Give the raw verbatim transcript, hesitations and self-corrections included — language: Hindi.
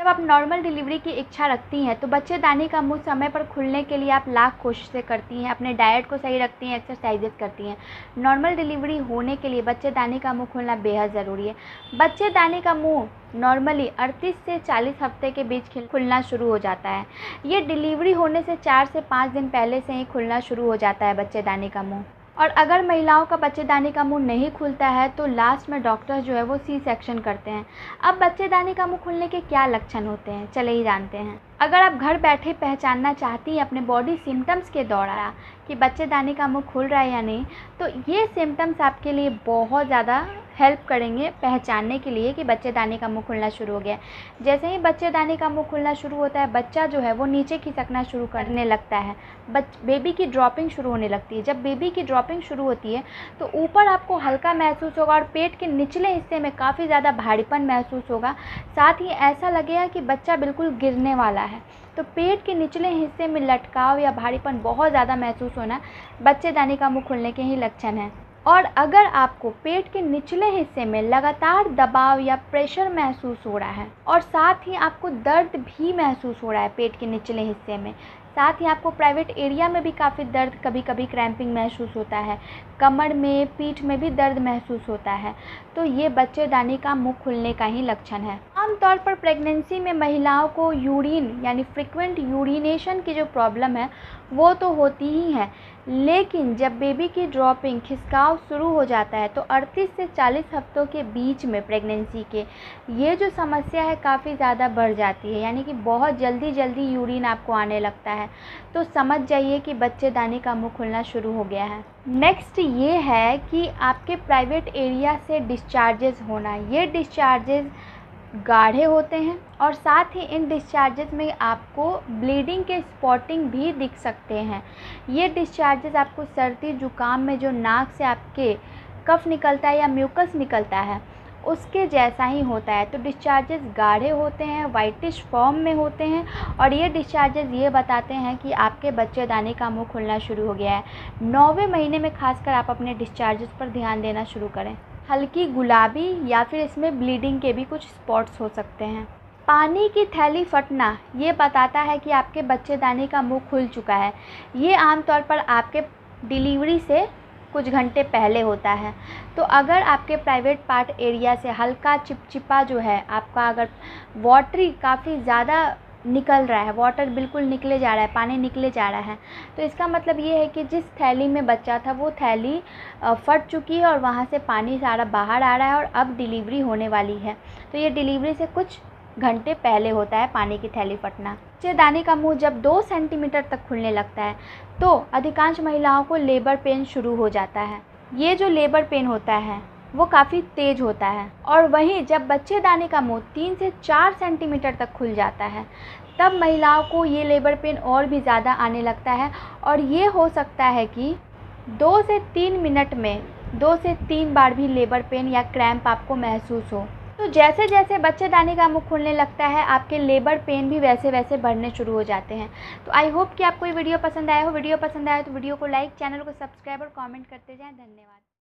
जब आप नॉर्मल डिलीवरी की इच्छा रखती हैं तो बच्चेदानी का मुंह समय पर खुलने के लिए आप लाख कोशिशें करती हैं, अपने डाइट को सही रखती हैं, एक्सरसाइजेज करती हैं। नॉर्मल डिलीवरी होने के लिए बच्चेदानी का मुंह खुलना बेहद ज़रूरी है। बच्चेदानी का मुंह नॉर्मली अड़तीस से चालीस हफ्ते के बीच खुलना शुरू हो जाता है। ये डिलीवरी होने से चार से पाँच दिन पहले से ही खुलना शुरू हो जाता है बच्चेदानी का मुंह। और अगर महिलाओं का बच्चेदानी का मुंह नहीं खुलता है तो लास्ट में डॉक्टर जो है वो सी सेक्शन करते हैं। अब बच्चेदानी का मुंह खुलने के क्या लक्षण होते हैं, चले ही जानते हैं। अगर आप घर बैठे पहचानना चाहती हैं अपने बॉडी सिम्टम्स के दौरान कि बच्चेदानी का मुंह खुल रहा है या नहीं, तो ये सिम्टम्स आपके लिए बहुत ज़्यादा हेल्प करेंगे पहचानने के लिए कि बच्चेदानी का मुंह खुलना शुरू हो गया है। जैसे ही बच्चेदानी का मुंह खुलना शुरू होता है, बच्चा जो है वो नीचे खिसकना शुरू करने लगता है, बच बेबी की ड्रॉपिंग शुरू होने लगती है। जब बेबी की ड्रॉपिंग शुरू होती है तो ऊपर आपको हल्का महसूस होगा और पेट के निचले हिस्से में काफ़ी ज़्यादा भारीपन महसूस होगा। साथ ही ऐसा लगेगा कि बच्चा बिल्कुल गिरने वाला है। तो पेट के निचले हिस्से में लटकाव या भारीपन बहुत ज़्यादा महसूस होना बच्चेदानी का मुंह खुलने के ही लक्षण हैं। और अगर आपको पेट के निचले हिस्से में लगातार दबाव या प्रेशर महसूस हो रहा है और साथ ही आपको दर्द भी महसूस हो रहा है पेट के निचले हिस्से में, साथ ही आपको प्राइवेट एरिया में भी काफ़ी दर्द, कभी कभी क्रैम्पिंग महसूस होता है, कमर में, पीठ में भी दर्द महसूस होता है, तो ये बच्चेदानी का मुंह खुलने का ही लक्षण है। आमतौर पर प्रेगनेंसी में महिलाओं को यूरिन यानी फ्रिक्वेंट यूरिनेशन की जो प्रॉब्लम है वो तो होती ही है, लेकिन जब बेबी की ड्रॉपिंग, खिसकाव शुरू हो जाता है तो अड़तीस से चालीस हफ्तों के बीच में प्रेगनेंसी के ये जो समस्या है काफ़ी ज़्यादा बढ़ जाती है, यानी कि बहुत जल्दी जल्दी यूरिन आपको आने लगता है। तो समझ जाइए कि बच्चेदानी का मुंह खुलना शुरू हो गया है। नेक्स्ट ये है कि आपके प्राइवेट एरिया से डिस्चार्जेस होना। ये डिस्चार्जेस गाढ़े होते हैं और साथ ही इन डिस्चार्जेस में आपको ब्लीडिंग के स्पॉटिंग भी दिख सकते हैं। ये डिस्चार्जेस आपको सर्दी जुकाम में जो नाक से आपके कफ निकलता है या म्यूकस निकलता है उसके जैसा ही होता है। तो डिस्चार्जेस गाढ़े होते हैं, वाइटिश फॉर्म में होते हैं और ये डिस्चार्जेस ये बताते हैं कि आपके बच्चेदानी का मुंह खुलना शुरू हो गया है। नौवें महीने में खासकर आप अपने डिस्चार्जेस पर ध्यान देना शुरू करें। हल्की गुलाबी या फिर इसमें ब्लीडिंग के भी कुछ स्पॉट्स हो सकते हैं। पानी की थैली फटना ये बताता है कि आपके बच्चेदानी का मुंह खुल चुका है। ये आमतौर पर आपके डिलीवरी से कुछ घंटे पहले होता है। तो अगर आपके प्राइवेट पार्ट एरिया से हल्का चिपचिपा जो है आपका, अगर वाटरी काफ़ी ज़्यादा निकल रहा है, वाटर बिल्कुल निकले जा रहा है, पानी निकले जा रहा है, तो इसका मतलब ये है कि जिस थैली में बच्चा था वो थैली फट चुकी है और वहाँ से पानी सारा बाहर आ रहा है और अब डिलीवरी होने वाली है। तो ये डिलीवरी से कुछ घंटे पहले होता है पानी की थैली फटना। बच्चेदानी का मुंह जब दो सेंटीमीटर तक खुलने लगता है तो अधिकांश महिलाओं को लेबर पेन शुरू हो जाता है। ये जो लेबर पेन होता है वो काफ़ी तेज़ होता है और वहीं जब बच्चेदानी का मुंह तीन से चार सेंटीमीटर तक खुल जाता है तब महिलाओं को ये लेबर पेन और भी ज़्यादा आने लगता है और ये हो सकता है कि दो से तीन मिनट में दो से तीन बार भी लेबर पेन या क्रैम्प आपको महसूस हो। तो जैसे जैसे बच्चेदानी का मुंह खुलने लगता है आपके लेबर पेन भी वैसे वैसे बढ़ने शुरू हो जाते हैं। तो आई होप कि आपको ये वीडियो पसंद आया हो। वीडियो पसंद आया तो वीडियो को लाइक, चैनल को सब्सक्राइब और कमेंट करते जाएं। धन्यवाद।